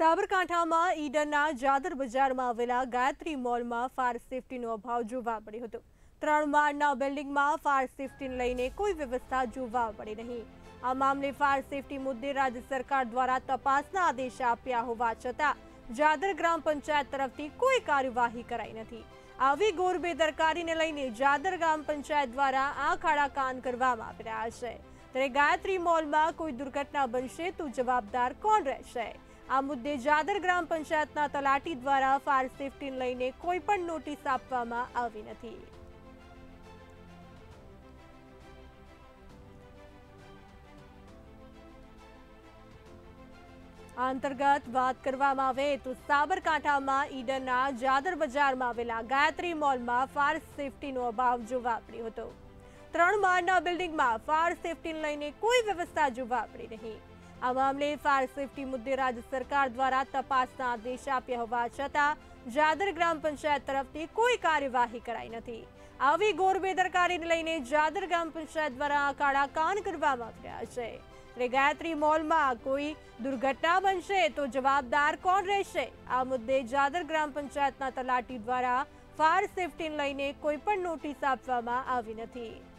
સાબરકાંઠામાં ઈડરના જાદર બજારમાં આવેલા ગાયત્રી મોલમાં ફાયર સેફટીનો અભાવ જોવા મળ્યો હતો। 3 માળના બિલ્ડિંગમાં ફાયર સેફટીને લઈને કોઈ વ્યવસ્થા જોવા મળી નહીં। આ મામલે ફાયર સેફટી મુદ્દે રાજ્ય સરકાર દ્વારા તપાસના આદેશ આપ્યા હોવા છતાં જાદર ગ્રામ પંચાયત તરફથી કોઈ કાર્યવાહી કરાઈ નથી। આવી ઘોર બેદરકારીને લઈને જાદર ગ્રામ પંચાયત દ્વારા આંખ આડા કાન કરવામાં આવી રહ્યા છે। ત્યારે ગાયત્રી મોલમાં કોઈ દુર્ઘટના બનશે તો જવાબદાર કોણ રહેશે? આ મુદ્દે જાદર ગ્રામ પંચાયતના તલાટી દ્વારા ફાયર સેફટીને લઈને કોઈ પણ નોટિસ આપવામાં આવી નથી। આ અંતર્ગત વાત કરવામાં આવે તો સાબરકાંઠામાં ઈડરના જાદર બજારમાં આવેલા ગાયત્રી મોલમાં ફાયર સેફટીનો અભાવ જોવા મળ્યો હતો। 3 માળના બિલ્ડિંગમાં ફાયર સેફટીને લઈને કોઈ વ્યવસ્થા જોવા મળી નહીં। આ મામલે ફાયર સેફટી મુદ્દે રાજ્ય સરકાર દ્વારા તપાસના આદેશ આપ્યા હોવા છતાં જાદર ગ્રામ પંચાયત તરફથી કોઈ કાર્યવાહી કરાઈ નથી। આવી ઘોર બેદરકારીને લઈને જાદર ગ્રામ પંચાયત દ્વારા કાળા કાન કરવામાં આવી રહ્યા છે। એટલે ગાયત્રી મોલમાં કોઈ દુર્ઘટના બનશે તો જવાબદાર કોણ રહેશે? આ મુદ્દે જાદર ગ્રામ પંચાયતના તલાટી દ્વારા ફાયર સેફટીને લઈને કોઈ પણ નોટિસ આપવામાં આવી નથી।